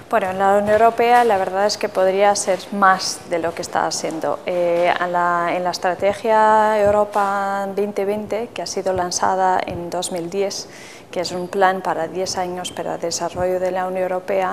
Bueno, en la Unión Europea la verdad es que podría ser más de lo que está haciendo. En la estrategia Europa 2020, que ha sido lanzada en 2010, que es un plan para 10 años para el desarrollo de la Unión Europea,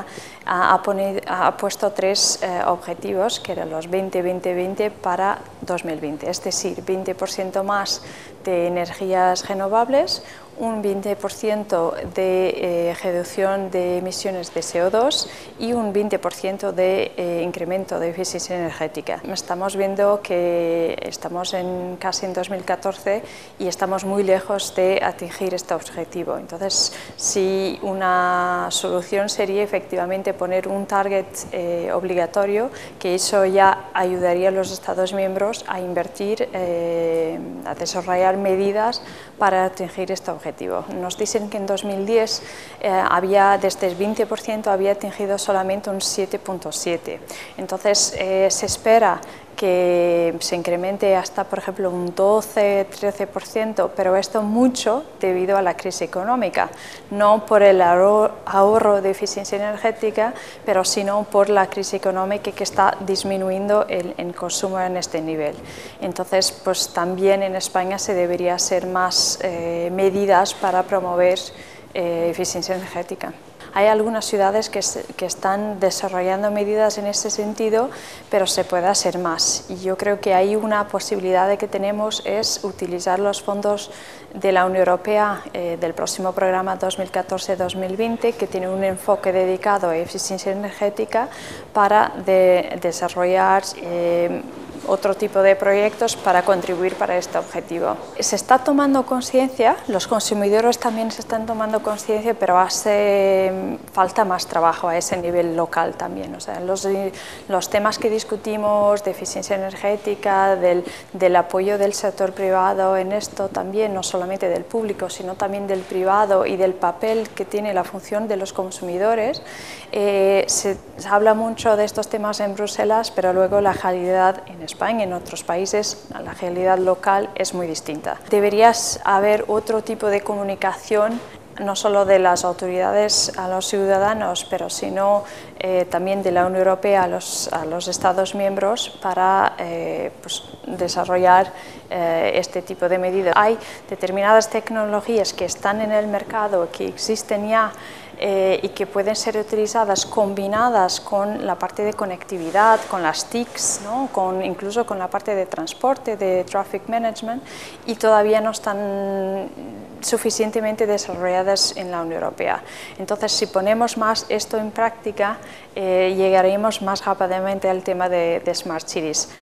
ha puesto tres objetivos, que eran los 20-20-20 para 2020, es decir, 20% más de energías renovables, un 20% de reducción de emisiones de CO2 y un 20% de incremento de eficiencia energética. Estamos viendo que estamos casi en 2014 y estamos muy lejos de atingir este objetivo. Entonces, sí, una solución sería efectivamente poner un target obligatorio, que eso ya ayudaría a los Estados miembros a invertir, a desarrollar medidas para atingir este objetivo. Nos dicen que en 2010 desde el 20% había atingido solamente un 7,7%. Entonces se espera que se incremente hasta, por ejemplo, un 12-13%, pero esto mucho debido a la crisis económica, no por el ahorro de eficiencia energética, pero sino por la crisis económica que está disminuyendo el consumo en este nivel. Entonces, pues también en España se debería hacer más medidas para promover eficiencia energética. Hay algunas ciudades que están desarrollando medidas en este sentido, pero se puede hacer más. Y yo creo que hay una posibilidad de que tenemos es utilizar los fondos de la Unión Europea del próximo programa 2014-2020, que tiene un enfoque dedicado a eficiencia energética para desarrollar otro tipo de proyectos para contribuir para este objetivo. Se está tomando conciencia, los consumidores también se están tomando conciencia, pero hace falta más trabajo a ese nivel local también. O sea, los temas que discutimos de eficiencia energética, del apoyo del sector privado en esto también, no solamente del público, sino también del privado y del papel que tiene la función de los consumidores, se habla mucho de estos temas en Bruselas, pero luego la realidad en España, en otros países, la realidad local es muy distinta. Debería haber otro tipo de comunicación, no solo de las autoridades a los ciudadanos, pero sino también de la Unión Europea a los Estados miembros para pues, desarrollar este tipo de medidas. Hay determinadas tecnologías que están en el mercado, que existen ya, y que pueden ser utilizadas combinadas con la parte de conectividad, con las TICs, ¿no? Incluso con la parte de transporte, de traffic management, y todavía no están suficientemente desarrolladas en la Unión Europea. Entonces, si ponemos más esto en práctica, llegaremos más rápidamente al tema de Smart Cities.